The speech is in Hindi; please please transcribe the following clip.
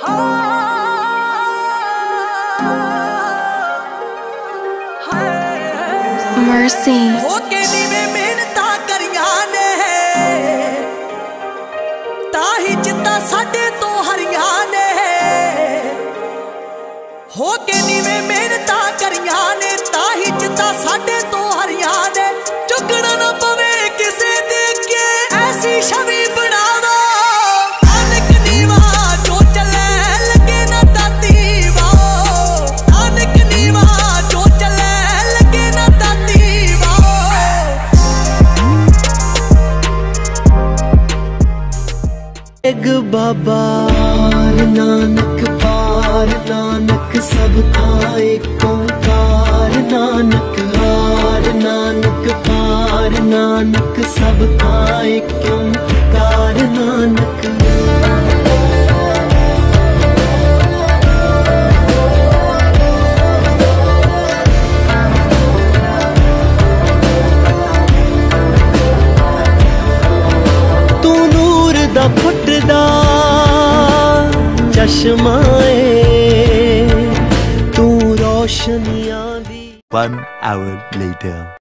Mercy. होके नीवे मेहनता करियां ने ताही जिद्दां साडे तो हरियां ने होके नीवे मेहनता करियां ने ताही जिद्दां साडे तो हरियां ने चुकना ना पवे किसे दे के ऐसी छवि बनावा नानक नीवा जो चले लगे ना दाती वाओ नानक नीवा जो चले लगे ना दाती एक बाबा नानक सब का एक ओंकार नानक हार नानक पार नानक सब का एक ओंकार नानक तू नूर दा फुटदा चश्मा तू रोशनियां दी 1 hour later